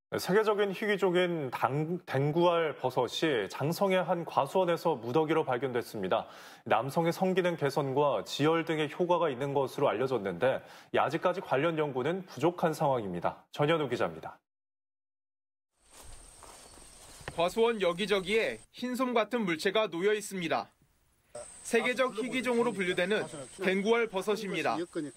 세계적인 희귀종인 댕구알 버섯이 장성의 한 과수원에서 무더기로 발견됐습니다. 남성의 성기능 개선과 지혈 등의 효과가 있는 것으로 알려졌는데 아직까지 관련 연구는 부족한 상황입니다. 전현우 기자입니다. 과수원 여기저기에 흰솜 같은 물체가 놓여 있습니다. 세계적 희귀종으로 분류되는 댕구알 버섯입니다.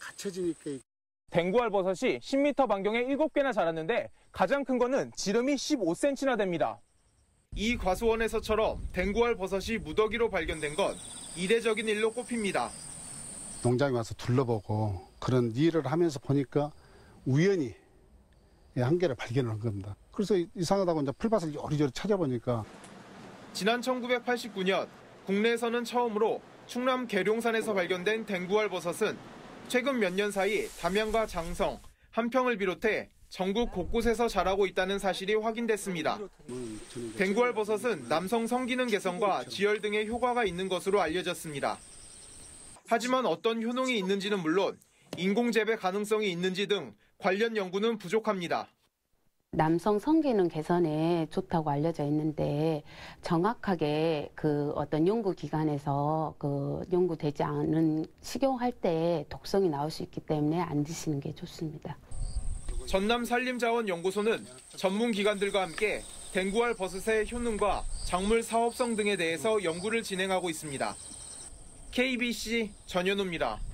댕구알 버섯이 10m 반경에 7개나 자랐는데 가장 큰 거는 지름이 15cm나 됩니다. 이 과수원에서처럼 댕구알 버섯이 무더기로 발견된 건 이례적인 일로 꼽힙니다. 농장에 와서 둘러보고 그런 일을 하면서 보니까 우연히 한 개를 발견한 겁니다. 그래서 이상하다고 이제 풀밭을 요리조리 찾아보니까 지난 1989년 국내에서는 처음으로 충남 계룡산에서 발견된 댕구알 버섯은 최근 몇 년 사이 담양과 장성, 함평을 비롯해 전국 곳곳에서 자라고 있다는 사실이 확인됐습니다. 댕구알 버섯은 남성 성기능 개선과 지혈 등의 효과가 있는 것으로 알려졌습니다. 하지만 어떤 효능이 있는지는 물론 인공재배 가능성이 있는지 등 관련 연구는 부족합니다. 남성 성기능 개선에 좋다고 알려져 있는데 정확하게 그 어떤 연구기관에서 연구되지 않은 식용할 때 독성이 나올 수 있기 때문에 안 드시는 게 좋습니다. 전남산림자원연구소는 전문기관들과 함께 댕구알 버섯의 효능과 작물 사업성 등에 대해서 연구를 진행하고 있습니다. KBC 전현우입니다.